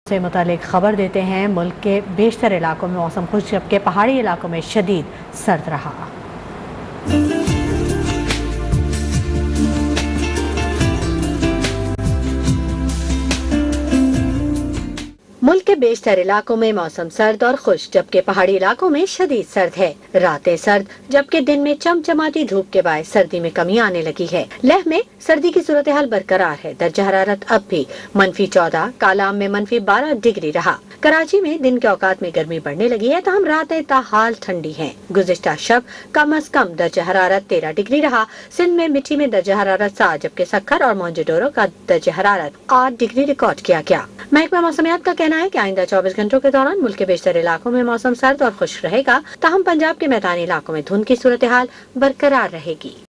से मुतालिक खबर देते हैं। मुल्क के बेशतर इलाकों में मौसम खुश्क, जबकि पहाड़ी इलाकों में शदीद सर्द रहा। मुल्क के बेशतर इलाकों में मौसम सर्द और खुश्क, जबकि पहाड़ी इलाकों में शदीद सर्द है। रातें सर्द, जबकि दिन में चमचमाती धूप के बाद सर्दी में कमी आने लगी है। लेह में सर्दी की सूरत हाल बरकरार है। दर्जा हरारत अब भी -14, कालाम में -12 डिग्री रहा। कराची में दिन के औकात में गर्मी बढ़ने लगी है, तहम रातें ताहाल ठंडी हैं। गुज़िश्ता शब कम अज कम दर्जा हरारत 13 डिग्री रहा। सिंध में मिट्टी में दर्जा हरारत 7, जबकि सक्खर और मोइनजोदड़ो का दर्जा हरारत 8 डिग्री रिकॉर्ड किया गया। महकमा मौसमियात का कहना है कि आइंदा 24 घंटों के दौरान मुल्क के बेशतर इलाकों में मौसम सर्द और खुश्क रहेगा, ताहम पंजाब के मैदानी इलाकों में धुंध की सूरत हाल बरकरार रहेगी।